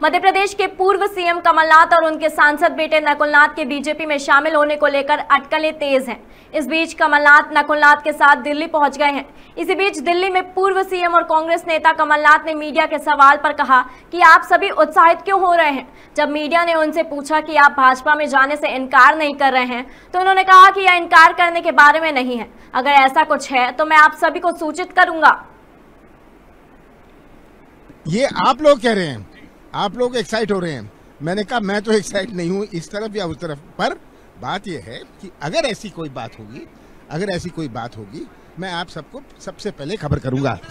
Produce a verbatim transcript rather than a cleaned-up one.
मध्य प्रदेश के पूर्व सीएम कमलनाथ और उनके सांसद बेटे नकुलनाथ के बीजेपी में शामिल होने को लेकर अटकलें तेज हैं। इस बीच कमलनाथ नकुलनाथ के साथ दिल्ली पहुंच गए हैं। इसी बीच दिल्ली में पूर्व सीएम और कांग्रेस नेता कमलनाथ ने मीडिया के सवाल पर कहा कि आप सभी उत्साहित क्यों हो रहे हैं। जब मीडिया ने उनसे पूछा कि आप भाजपा में जाने से इनकार नहीं कर रहे हैं, तो उन्होंने कहा कि यह इनकार करने के बारे में नहीं है। अगर ऐसा कुछ है तो मैं आप सभी को सूचित करूंगा। ये आप लोग कह रहे हैं, आप लोग एक्साइट हो रहे हैं। मैंने कहा मैं तो एक्साइट नहीं हूं इस तरफ या उस तरफ, पर बात यह है कि अगर ऐसी कोई बात होगी, अगर ऐसी कोई बात होगी, मैं आप सबको सबसे पहले खबर करूंगा।